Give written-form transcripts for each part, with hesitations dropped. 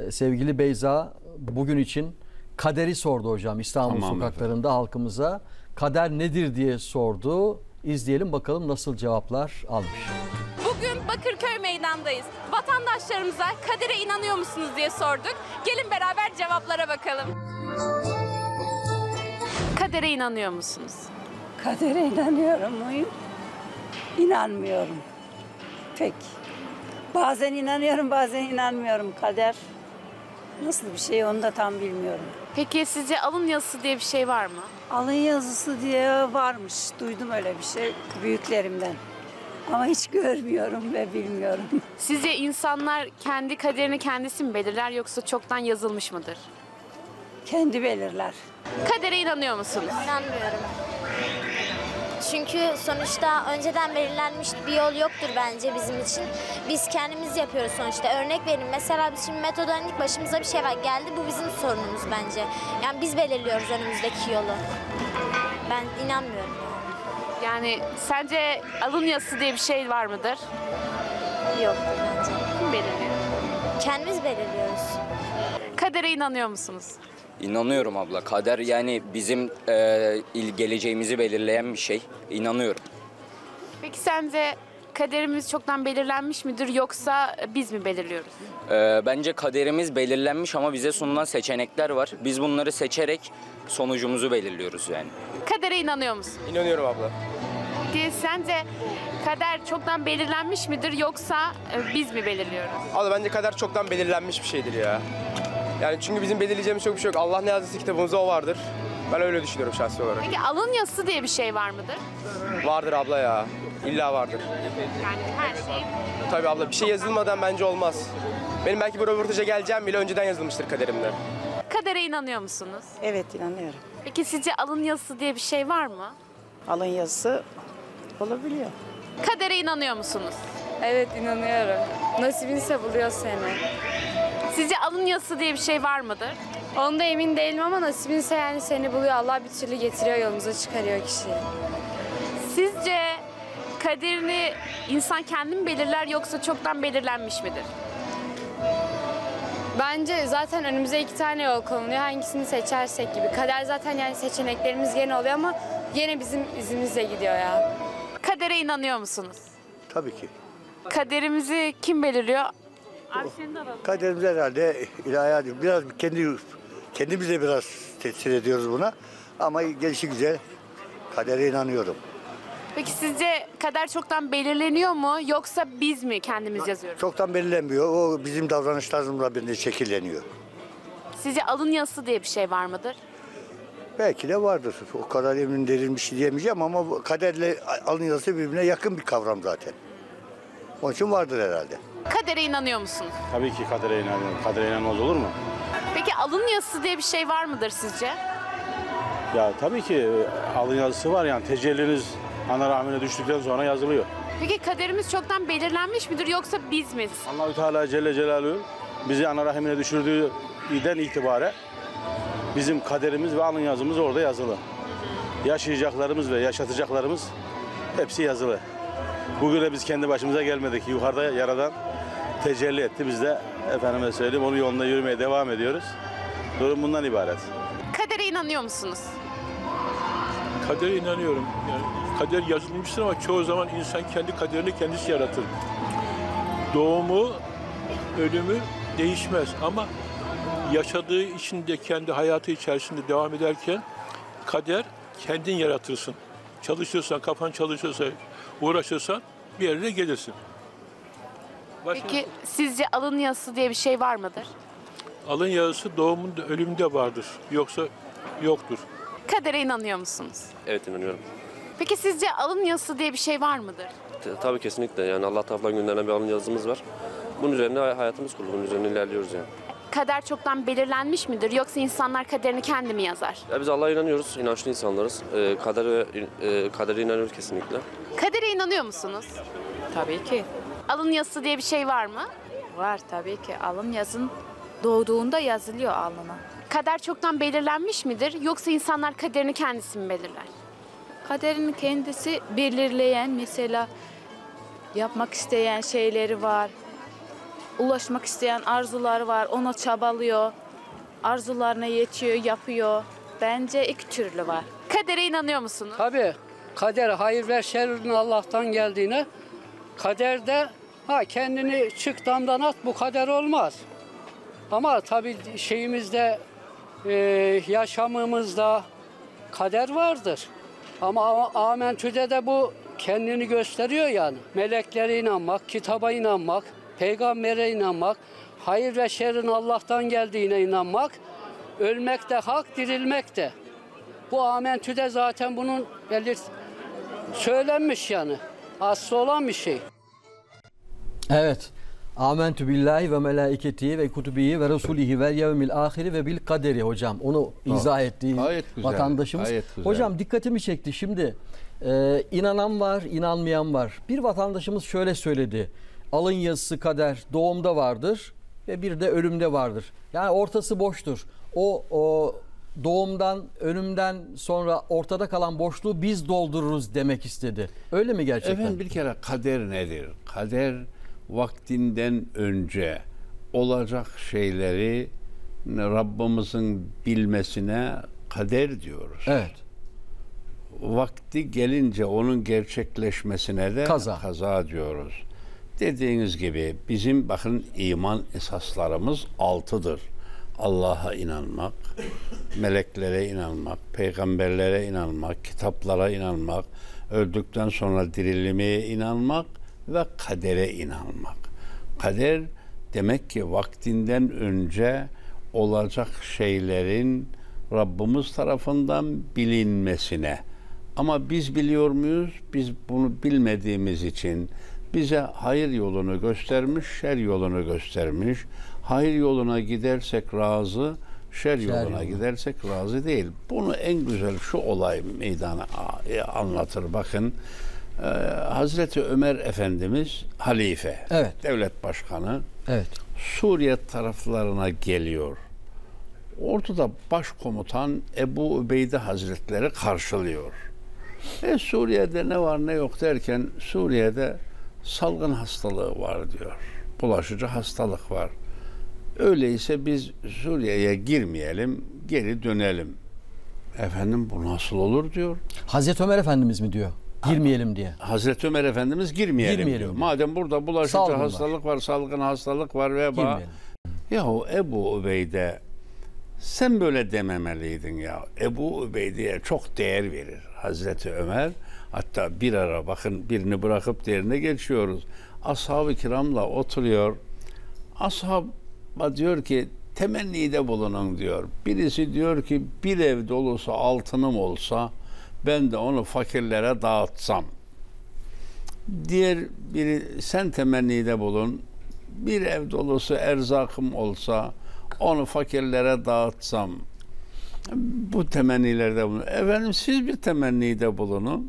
sevgili Beyza bugün için kaderi sordu hocam İstanbul sokaklarında halkımıza. Kader nedir diye sordu. İzleyelim bakalım nasıl cevaplar almış. Bugün Bakırköy Meydan'dayız. Vatandaşlarımıza kadere inanıyor musunuz diye sorduk. Gelin beraber cevaplara bakalım. Kadere inanıyor musunuz? Kadere inanıyorum muyum? İnanmıyorum. Pek. Bazen inanıyorum, bazen inanmıyorum. Kader nasıl bir şey onu da tam bilmiyorum. Peki sizce alın yazısı diye bir şey var mı? Alın yazısı diye varmış. Duydum öyle bir şey büyüklerimden. Ama hiç görmüyorum ve bilmiyorum. Sizce insanlar kendi kaderini kendisi mi belirler yoksa çoktan yazılmış mıdır? Kendi belirler. Kadere inanıyor musunuz? İnanmıyorum. Çünkü sonuçta önceden belirlenmiş bir yol yoktur bence bizim için. Biz kendimiz yapıyoruz sonuçta. Örnek vereyim. Mesela biz şimdi metoda indik, başımıza bir şey var geldi. Bu bizim sorunumuz bence. Yani biz belirliyoruz önümüzdeki yolu. Ben inanmıyorum yani. Yani sence alın yazısı diye bir şey var mıdır? Yoktur bence. Kim belirliyor? Kendimiz belirliyoruz. Kadere inanıyor musunuz? İnanıyorum abla. Kader yani bizim geleceğimizi belirleyen bir şey. İnanıyorum. Peki sence kaderimiz çoktan belirlenmiş midir yoksa biz mi belirliyoruz? Bence kaderimiz belirlenmiş ama bize sunulan seçenekler var. Biz bunları seçerek sonucumuzu belirliyoruz yani. Kadere inanıyor musun? İnanıyorum abla. Peki sence kader çoktan belirlenmiş midir yoksa biz mi belirliyoruz? Abla bence kader çoktan belirlenmiş bir şeydir ya. Yani çünkü bizim belirleyeceğimiz çok bir şey yok. Allah ne yazdıysa kitabımızda o vardır. Ben öyle düşünüyorum şahsi olarak. Peki alın yazısı diye bir şey var mıdır? Vardır abla ya. İlla vardır. Yani her şey. Tabii abla bir şey yazılmadan bence olmaz. Benim belki bu röportaja geleceğim bile önceden yazılmıştır kaderimde. Kadere inanıyor musunuz? Evet inanıyorum. Peki sizce alın yazısı diye bir şey var mı? Alın yazısı olabiliyor. Kadere inanıyor musunuz? Evet inanıyorum. Nasibinse buluyor seni. Sizce alın yazısı diye bir şey var mıdır? Onda emin değilim ama nasibinse yani seni buluyor. Allah bir türlü getiriyor, yolumuza çıkarıyor kişiyi. Sizce kaderini insan kendi mi belirler yoksa çoktan belirlenmiş midir? Bence zaten önümüze 2 tane yol konuluyor. Hangisini seçersek gibi. Kader zaten yani seçeneklerimiz gene oluyor ama yine bizim izimizle gidiyor ya. Kadere inanıyor musunuz? Tabii ki. Kaderimizi kim belirliyor? Kaderimiz herhalde ilahi. Biraz kendimize biraz tesir ediyoruz buna. Ama gelişi güzel. Kadere inanıyorum. Peki sizce kader çoktan belirleniyor mu yoksa biz mi kendimiz yazıyoruz? Çoktan belirlenmiyor. O bizim davranış tarzımızla birinde şekilleniyor. Sizce alın yazısı diye bir şey var mıdır? Belki de vardır. O kadar emin değilim bir şey diyemeyeceğim ama bu kaderle alın yazısı birbirine yakın bir kavram zaten. Onun için vardır herhalde. Kadere inanıyor musunuz? Tabii ki kadere inanıyorum. Kadere inanmaz olur mu? Peki alın yazısı diye bir şey var mıdır sizce? Ya tabii ki alın yazısı var yani tecelliniz ana rahmine düştükten sonra yazılıyor. Peki kaderimiz çoktan belirlenmiş midir yoksa biz mi? Allahü Teala Celle Celaluhu bizi ana rahmine düşürdüğünden itibaren bizim kaderimiz ve alın yazımız orada yazılı. Yaşayacaklarımız ve yaşatacaklarımız hepsi yazılı. Bugüne biz kendi başımıza gelmedik. Yukarıda Yaradan tecelli etti. Biz de efendime söyleyeyim onun yolunda yürümeye devam ediyoruz. Durum bundan ibaret. Kadere inanıyor musunuz? Kadere inanıyorum. Yani kader yazılmıştır ama çoğu zaman insan kendi kaderini kendisi yaratır. Doğumu, ölümü değişmez ama yaşadığı içinde kendi hayatı içerisinde devam ederken kader kendin yaratırsın. Çalışırsan, kafan çalışırsa, uğraşırsan bir yere gelirsin. Peki sizce alın yazısı diye bir şey var mıdır? Alın yazısı doğumunda, ölümünde vardır. Yoksa yoktur. Kadere inanıyor musunuz? Evet inanıyorum. Peki sizce alın yazısı diye bir şey var mıdır? Tabii kesinlikle yani Allah tarafından gönderilen bir alın yazımız var. Bunun üzerine hayatımız kurulu, bunun üzerine ilerliyoruz yani. Kader çoktan belirlenmiş midir yoksa insanlar kaderini kendi mi yazar? Ya biz Allah'a inanıyoruz, inançlı insanlarız. Kadere inanıyoruz kesinlikle. Kadere inanıyor musunuz? Tabii ki. Alın yazısı diye bir şey var mı? Var tabii ki. Alın yazın doğduğunda yazılıyor alnına. Kader çoktan belirlenmiş midir yoksa insanlar kaderini kendisi mi belirler? Kaderini kendisi belirleyen mesela yapmak isteyen şeyleri var. ulaşmak isteyen arzuları var, ona çabalıyor. Arzularına yetiyor, yapıyor. Bence iki türlü var. Kadere inanıyor musunuz? Tabii kader, hayır ve şerrin Allah'tan geldiğine, kaderde kendini çık damdan at, bu kader olmaz. Ama tabii şeyimizde, yaşamımızda kader vardır. Ama Amentü'de de bu kendini gösteriyor yani. Meleklere inanmak, kitaba inanmak, peygambere inanmak, hayır ve şerrin Allah'tan geldiğine inanmak, ölmek de hak, dirilmek de. Bu Amentü'de zaten bunun söylenmiş yani. Aslı olan bir şey. Evet. Amentü billahi ve melaiketihi ve kutubihi ve resulihi ve yevmil ahiri ve bil kaderi hocam. Onu izah ettiği vatandaşımız. Hocam dikkatimi çekti. Şimdi inanan var, inanmayan var. Bir vatandaşımız şöyle söyledi. Alın yazısı kader doğumda vardır ve bir de ölümde vardır. Yani ortası boştur. O doğumdan, ölümden sonra ortada kalan boşluğu biz doldururuz demek istedi. Öyle mi gerçekten? Efendim bir kere kader nedir? Kader vaktinden önce olacak şeyleri Rabbimizin bilmesine kader diyoruz. Evet. Vakti gelince onun gerçekleşmesine de kaza diyoruz. Dediğiniz gibi bizim bakın iman esaslarımız 6'dır. Allah'a inanmak, meleklere inanmak, peygamberlere inanmak, kitaplara inanmak, öldükten sonra dirilmeye inanmak ve kadere inanmak. Kader demek ki vaktinden önce olacak şeylerin Rabbimiz tarafından bilinmesine. Ama biz biliyor muyuz? Biz bunu bilmediğimiz için bize hayır yolunu göstermiş, şer yolunu göstermiş. Hayır yoluna gidersek razı, şer yoluna gidersek razı değil. Bunu en güzel şu olay meydana anlatır. Bakın Hazreti Ömer Efendimiz halife, devlet başkanı, Suriye taraflarına geliyor. Ortada başkomutan Ebu Übeyde Hazretleri karşılıyor. Suriye'de ne var ne yok derken Suriye'de salgın hastalığı var diyor. Bulaşıcı hastalık var. Öyleyse biz Suriye'ye girmeyelim, geri dönelim. Efendim bu nasıl olur diyor. Hazreti Ömer Efendimiz mi diyor? Girmeyelim diye. Hazreti Ömer Efendimiz girmeyelim diyor. Diyor. Madem burada bulaşıcı hastalık var, salgın hastalık var, veba. Yahu Ebu Übeyde sen böyle dememeliydin ya. Ebu Übeyde'ye çok değer verir Hazreti Ömer. Hatta bir ara bakın birini bırakıp diğerine geçiyoruz. Ashab-ı kiramla oturuyor. Ashab diyor ki temennide bulunun diyor. Birisi diyor ki bir ev dolusu altınım olsa ben de onu fakirlere dağıtsam. Diğer biri sen temennide bulun. Bir ev dolusu erzakım olsa onu fakirlere dağıtsam. Bu temennilerde bulunun. Efendim siz bir temennide bulunun.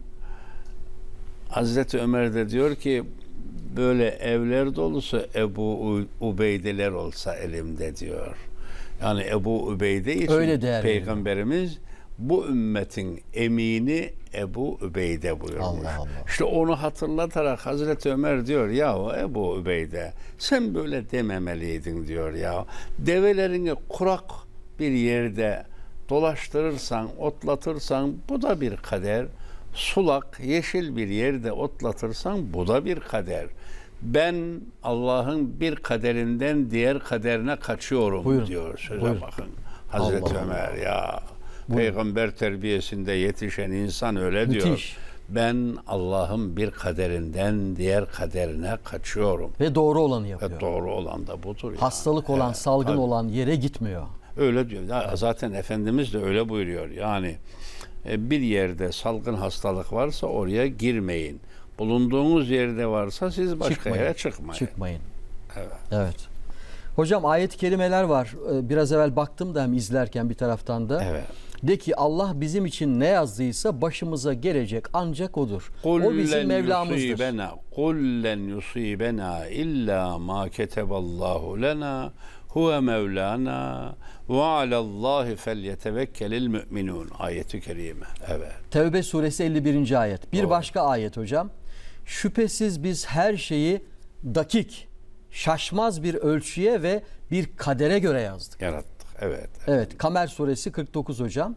Hazreti Ömer de diyor ki böyle evler dolusu Ebu Ubeydeler olsa elimde diyor. Yani Ebu Übeyde için Peygamberimiz bu ümmetin emini Ebu Übeyde buyurmuş. Allah Allah. İşte onu hatırlatarak Hazreti Ömer diyor ya Ebu Übeyde sen böyle dememeliydin diyor ya. Develerini kurak bir yerde dolaştırırsan, otlatırsan bu da bir kader. Sulak, yeşil bir yerde otlatırsan bu da bir kader. Ben Allah'ın bir kaderinden diğer kaderine kaçıyorum diyor. Söze bakın. Hazreti Ömer ya. Peygamber terbiyesinde yetişen insan öyle diyor. Ben Allah'ın bir kaderinden diğer kaderine kaçıyorum. Ve doğru olanı yapıyor. Ve doğru olan da budur. Yani. Hastalık olan, salgın olan yere gitmiyor. Öyle diyor. Zaten Efendimiz de öyle buyuruyor. Yani bir yerde salgın hastalık varsa oraya girmeyin. Bulunduğunuz yerde varsa siz başka yere çıkmayın. Evet. Hocam ayet-i kerimeler var. Biraz evvel baktım da hem izlerken bir taraftan da. Evet. De ki Allah bizim için ne yazdıysa başımıza gelecek ancak odur. O bizim Mevlamızdır. Kul len yusibena illa ma keteballahu lena huve mevlana ve alallahi felyetevekkelil müminun ayeti kerime. Evet. Tevbe suresi 51. ayet. Bir başka ayet hocam. Şüphesiz biz her şeyi dakik şaşmaz bir ölçüye ve bir kadere göre yazdık. Yarattık. Evet. Evet. Kamer suresi 49 hocam.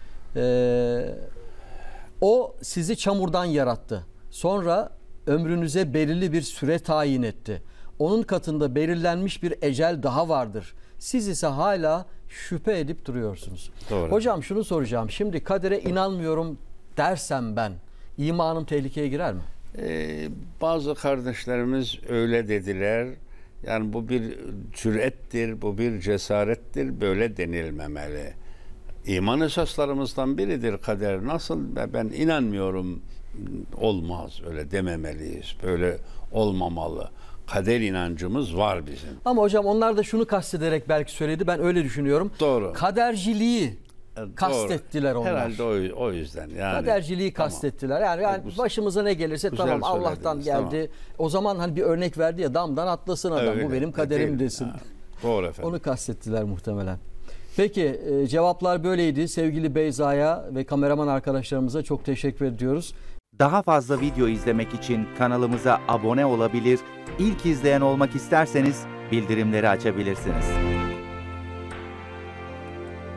O sizi çamurdan yarattı. Sonra ömrünüze belirli bir süre tayin etti. Onun katında belirlenmiş bir ecel daha vardır. Siz ise hala şüphe edip duruyorsunuz. Doğru. Hocam şunu soracağım. Şimdi kadere inanmıyorum dersem ben, imanım tehlikeye girer mi? Bazı kardeşlerimiz öyle dediler. Yani bu bir cürettir, bu bir cesarettir. Böyle denilmemeli. İman esaslarımızdan biridir kader. Nasıl ben inanmıyorum, olmaz, öyle dememeliyiz. Böyle olmamalı. Kader inancımız var bizim. Ama hocam onlar da şunu kastederek belki söyledi. Ben öyle düşünüyorum. Doğru. Kaderciliği kastettiler onlar. Herhalde o yüzden. Yani, kaderciliği kastettiler. Yani başımıza ne gelirse tamam Allah'tan geldi. Tamam. O zaman hani bir örnek verdi ya, damdan atlasın adam. Öyle, bu benim kaderim desin. Ha, doğru efendim. Onu kastettiler muhtemelen. Peki cevaplar böyleydi. Sevgili Beyza'ya ve kameraman arkadaşlarımıza çok teşekkür ediyoruz. Daha fazla video izlemek için kanalımıza abone olabilir, İlk izleyen olmak isterseniz bildirimleri açabilirsiniz.